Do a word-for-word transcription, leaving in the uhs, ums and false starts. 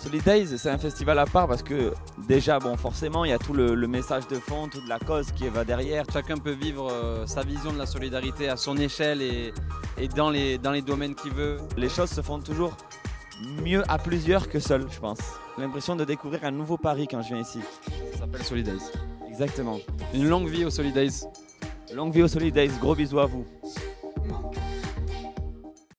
Solidays, c'est un festival à part parce que déjà, bon, forcément, il y a tout le, le message de fond, toute la cause qui va derrière. Chacun peut vivre euh, sa vision de la solidarité à son échelle et, et dans, les, dans les domaines qu'il veut. Les choses se font toujours mieux à plusieurs que seul, je pense. J'ai l'impression de découvrir un nouveau Paris quand je viens ici. Ça s'appelle Solidays. Exactement. Une longue vie aux Solidays. Longue vie aux Solidays, gros bisous à vous.